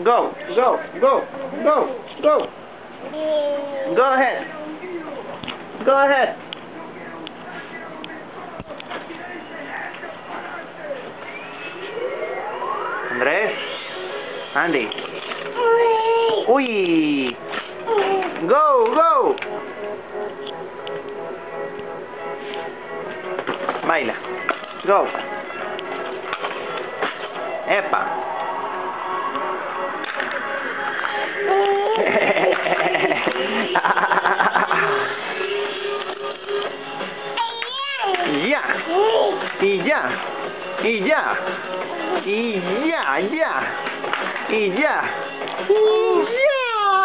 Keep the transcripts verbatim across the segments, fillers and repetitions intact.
Go, go, go, go, go. Go ahead. Go ahead. Andrés. Andy. Uy. Go, go. Baila. Go. Epa. Ya. Y ya. Y ya. Y ya, ya. Y ya. Y ya.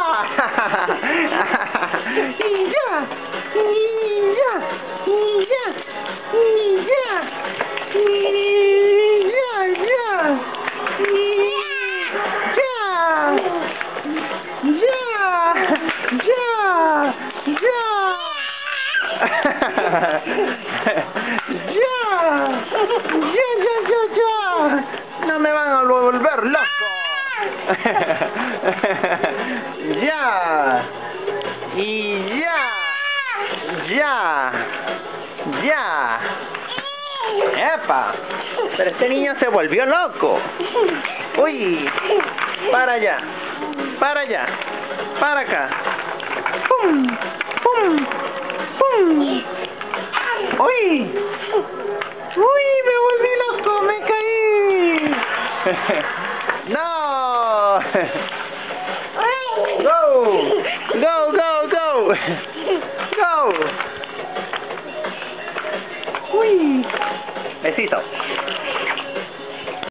Y ya. Y ya. Y ya. Y ya. Y ya, ya. Y ya. Ya. Ya. Ya. Ya. Ya, ya, ya, ya. No me van a volver loco. Ya. Y ya. Ya. Ya. Epa. Pero este niño se volvió loco. Uy. Para allá. Para allá. Para acá. Pum. Pum. Pum. Uy. Uy, me volví loco, me caí. No. Go. Go, go, go. Go. Uy. Besito.